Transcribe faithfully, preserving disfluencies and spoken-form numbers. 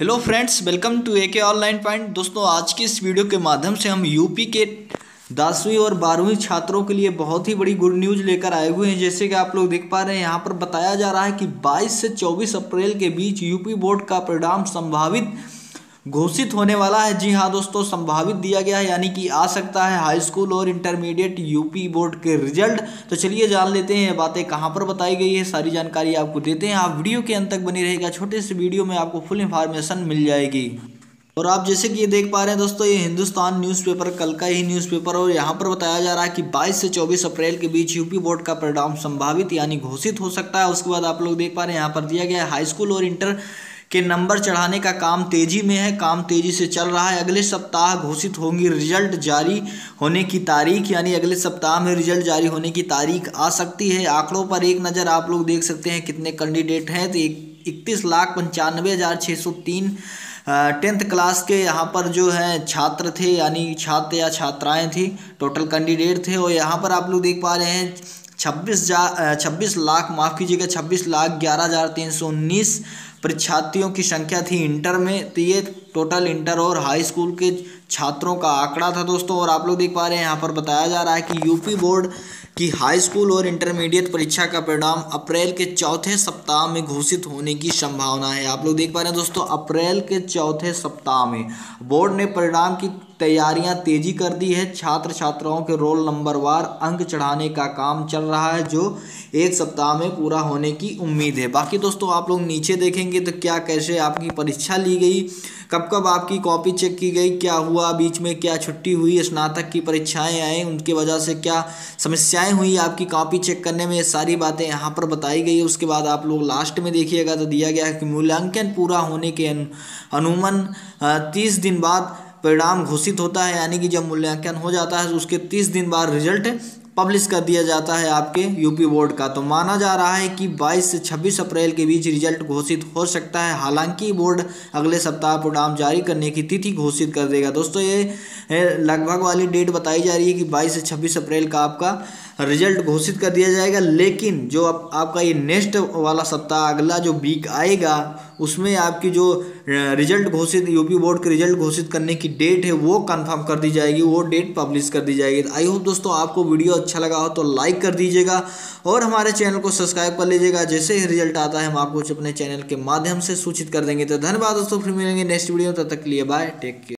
Hello friends, welcome to A K online point. दोस्तों, आज की इस वीडियो के माध्यम से हम यूपी के दसवीं और बारहवीं छात्रों के लिए बहुत ही बड़ी गुड न्यूज़ लेकर आए हुए हैं। जैसे कि आप लोग देख पा रहे हैं, यहाँ पर बताया जा रहा है कि बाईस से चौबीस अप्रैल के बीच यूपी बोर्ड का परिणाम संभावित घोषित होने वाला है। जी हाँ दोस्तों, संभावित दिया गया है, यानी कि आ सकता है हाई स्कूल और इंटरमीडिएट यूपी बोर्ड के रिजल्ट। तो चलिए जान लेते हैं ये बातें कहाँ पर बताई गई है, सारी जानकारी आपको देते हैं। आप वीडियो के अंत तक बनी रहेगा, छोटे से वीडियो में आपको फुल इंफॉर्मेशन मिल जाएगी। और आप जैसे कि ये देख पा रहे हैं दोस्तों, ये हिंदुस्तान न्यूज़पेपर, कल का ही न्यूज़पेपर, और यहाँ पर बताया जा रहा है कि बाईस से चौबीस अप्रैल के बीच यूपी बोर्ड का परिणाम संभावित यानी घोषित हो सकता है। उसके बाद आप लोग देख पा रहे हैं, यहाँ पर दिया गया है हाई स्कूल और इंटर के नंबर चढ़ाने का काम तेजी में है, काम तेजी से चल रहा है। अगले सप्ताह घोषित होंगी रिजल्ट जारी होने की तारीख, यानी अगले सप्ताह में रिजल्ट जारी होने की तारीख आ सकती है। आंकड़ों पर एक नज़र आप लोग देख सकते हैं कितने कैंडिडेट हैं। तो इकतीस लाख पंचानवे हज़ार छः सौ तीन टेंथ क्लास के यहाँ पर जो है छात्र थे, यानी छात्र या छात्राएं थी, टोटल कैंडिडेट थे। और यहाँ पर आप लोग देख पा रहे हैं छब्बीस हजार छब्बीस लाख माफ़ कीजिएगा छब्बीस लाख ग्यारह हज़ार तीन सौ उन्नीस परीक्षार्थियों की संख्या थी इंटर में। तो ये टोटल इंटर और हाई स्कूल के छात्रों का आंकड़ा था दोस्तों। और आप लोग देख पा रहे हैं, यहाँ पर बताया जा रहा है कि यूपी बोर्ड की हाई स्कूल और इंटरमीडिएट परीक्षा का परिणाम अप्रैल के चौथे सप्ताह में घोषित होने की संभावना है। आप लोग देख पा रहे हैं दोस्तों, अप्रैल के चौथे सप्ताह में बोर्ड ने परिणाम की तैयारियां तेजी कर दी है। छात्र छात्राओं के रोल नंबर वार अंक चढ़ाने का काम चल रहा है, जो एक सप्ताह में पूरा होने की उम्मीद है। बाकी दोस्तों, आप लोग नीचे देखेंगे तो क्या कैसे आपकी परीक्षा ली गई, कब कब आपकी कॉपी चेक की गई, क्या हुआ बीच में, क्या छुट्टी हुई, स्नातक की परीक्षाएं आई उनकी वजह से क्या समस्याएं हुई आपकी कॉपी चेक करने में, ये सारी बातें यहाँ पर बताई गई है। उसके बाद आप लोग लास्ट में देखिएगा तो दिया गया है कि मूल्यांकन पूरा होने के अनुमान तीस दिन बाद परिणाम घोषित होता है, यानी कि जब मूल्यांकन हो जाता है उसके तीस दिन बाद रिजल्ट पब्लिश कर दिया जाता है आपके यूपी बोर्ड का। तो माना जा रहा है कि बाईस से छब्बीस अप्रैल के बीच रिजल्ट घोषित हो सकता है। हालांकि बोर्ड अगले सप्ताह परिणाम जारी करने की तिथि घोषित कर देगा। दोस्तों, ये लगभग वाली डेट बताई जा रही है कि बाईस से छब्बीस अप्रैल का आपका रिजल्ट घोषित कर दिया जाएगा। लेकिन जो आप, आपका ये नेक्स्ट वाला सप्ताह, अगला जो वीक आएगा, उसमें आपकी जो रिजल्ट घोषित यूपी बोर्ड के रिजल्ट घोषित करने की डेट है वो कंफर्म कर दी जाएगी, वो डेट पब्लिश कर दी जाएगी। आई होप दोस्तों आपको वीडियो अच्छा लगा हो तो लाइक कर दीजिएगा और हमारे चैनल को सब्सक्राइब कर लीजिएगा। जैसे ही रिजल्ट आता है हम आपको अपने चैनल के माध्यम से सूचित कर देंगे। तो धन्यवाद दोस्तों, फिर मिलेंगे नेक्स्ट वीडियो, तब तक के लिए बाय, टेक केयर।